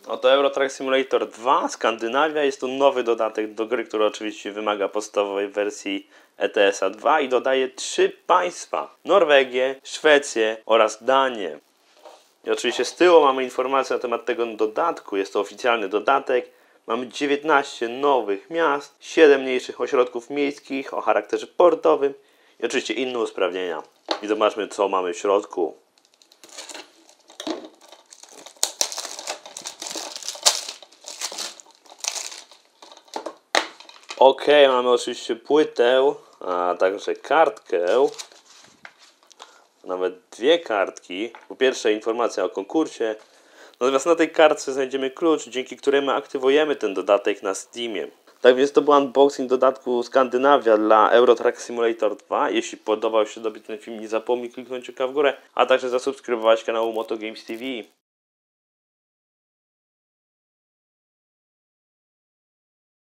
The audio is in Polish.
Oto Euro Truck Simulator 2 Skandynawia. Jest to nowy dodatek do gry, który oczywiście wymaga podstawowej wersji ETS-a 2 i dodaje 3 państwa: Norwegię, Szwecję oraz Danię. I oczywiście z tyłu mamy informację na temat tego dodatku. Jest to oficjalny dodatek. Mamy 19 nowych miast, 7 mniejszych ośrodków miejskich o charakterze portowym i oczywiście inne usprawnienia. I zobaczmy, co mamy w środku. Ok, mamy oczywiście płytę, a także kartkę. Nawet 2 kartki. Po pierwsze informacja o konkursie. Natomiast na tej kartce znajdziemy klucz, dzięki któremu aktywujemy ten dodatek na Steamie. Tak więc to był unboxing dodatku Skandynawia dla Euro Truck Simulator 2. Jeśli podobał się Tobie ten film, nie zapomnij kliknąć oka w górę, a także zasubskrybować kanału Moto Games TV.